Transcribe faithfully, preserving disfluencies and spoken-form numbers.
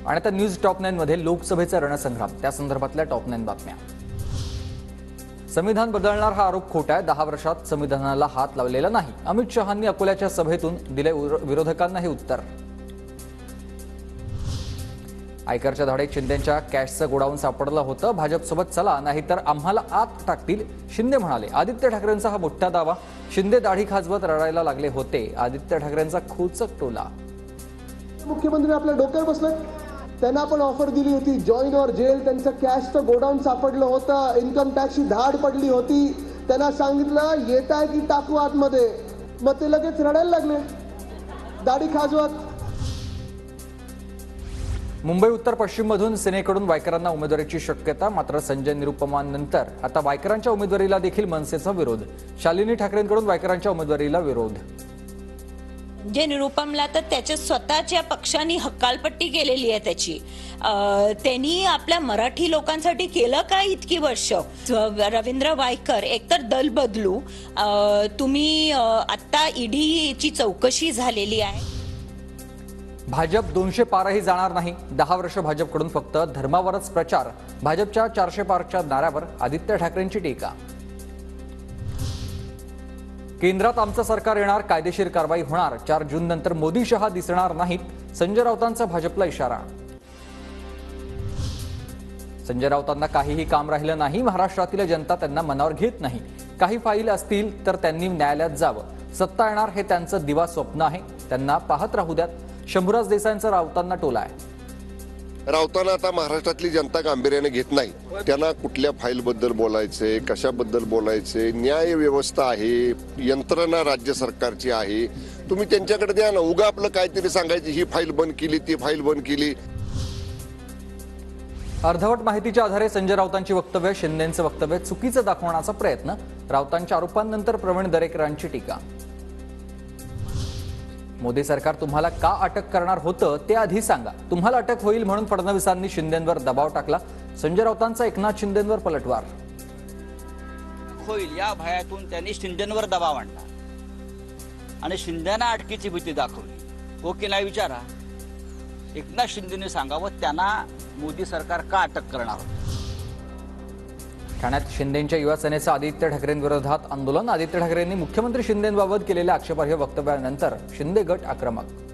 आणि आता news top nine मध्ये लोकसभेचा रणसंग्राम त्या संदर्भातल्या टॉप नाईन बातम्या। संविधान बदलणार हा आरोप खोटा आहे। दहा वर्षात संविधानाला हात लावलेला नाही। अमित शहांनी अकोल्याच्या सभेतून दिले विरोधकांना हे उत्तर। आयकरच्या धाडीत शिंदेंच्या कॅशचं गोडाऊन सापडलं होतं। भाजपसोबत चला नाहीतर आम्हाला आत टाकतील, शिंदे म्हणाले। आदित्य ठाकरेंचा हा मोठा दावा। शिंदे दाढी खाजवत रडायला लागले होते। आदित्य ठाकरेंचा खोचक टोला। मुख्यमंत्री आपल्या डोक्यावर बसले। त्यांना पण ऑफर दिली होती जॉईन और जेल। त्यांचं कॅशचं गोडाऊन सापडलं होतं। इन्कम टॅक्सची धाड पडली होती। त्यांना सांगितलं येत आहे की टाकू आतमध्ये, मग ते लगेच रडायला लागले दाढी खाजवत। मुंबई उत्तर पश्चिम मधून सेनेकडून वायकरांना उमेदवारीची शक्यता। मात्र संजय निरुपमानंतर आता वायकरांच्या उमेदवारीला देखील मनसेचा विरोध। शालिनी ठाकरेंकडून वायकरांच्या उमेदवारीला विरोध। जे निरुपमला तर त्याच्या स्वतःच्या पक्षांनी हक्कालपट्टी केलेली आहे त्याची। त्यांनी आपल्या मराठी लोकांसाठी केलं काय इतकी वर्ष? रवींद्र वायकर एकतर दल बदलू, तुम्ही आता ईडीची चौकशी झालेली आहे। भाजप दोनशे पारही जाणार नाही। दहा वर्ष भाजपकडून फक्त धर्मावरच प्रचार। भाजपच्या चारशे पारच्या नाऱ्यावर आदित्य ठाकरेंची टीका। केंद्रात आमचं सरकार येणार, कायदेशीर कारवाई होणार। चार जून नंतर मोदी शहा दिसणार नाहीत। संजय राऊतांचा भाजपला इशारा। संजय राऊतांना काहीही काम राहिलं नाही। महाराष्ट्रातील जनता त्यांना मनावर घेत नाही। काही फाईल असतील तर त्यांनी न्यायालयात जावं। सत्ता येणार हे त्यांचं दिवा स्वप्न आहे। त्यांना पाहत राहू द्यात। शंभूराज देसाईंचा राऊतांना टोला आहे। राऊतांना आता महाराष्ट्रातली जनता गांभीर्याने घेत नाही। त्यांना कुठल्या फाईल बद्दल बोलायचे, कशाबद्दल बोलायचे, न्याय व्यवस्था आहे, यंत्रणा राज्य सरकारची आहे, तुम्ही त्यांच्याकडे द्या ना। उगा आपलं काहीतरी सांगायची ही फाईल बंद केली, ती फाईल बंद केली। अर्धवट माहितीच्या आधारे संजय राऊतांची वक्तव्य, शिंदेंचं वक्तव्य चुकीचं दाखवण्याचा प्रयत्न। राऊतांच्या आरोपांनंतर प्रवीण दरेकरांची टीका। मोदी सरकार तुम्हाला का अटक करणार होतं ते आधी सांगा। तुम्हाला अटक होईल म्हणून फडणवीसांनी शिंदेंवर दबाव टाकला। संजय राऊतांचा एकनाथ शिंदेंवर पलटवार। होईल या भयातून त्यांनी शिंदेंवर दबाव आणला आणि शिंदेना अटकेची भीती दाखवली। हो की नाही विचारा। एकनाथ शिंदेने सांगावं त्यांना मोदी सरकार का अटक करणार होतं। ठाण्यात शिंदेंच्या युवा सेनेचं आदित्य ठाकरेंविरोधात आंदोलन। आदित्य ठाकरेंनी मुख्यमंत्री शिंदेंबाबत केलेल्या आक्षेपार्ह वक्तव्यानंतर शिंदे गट आक्रमक।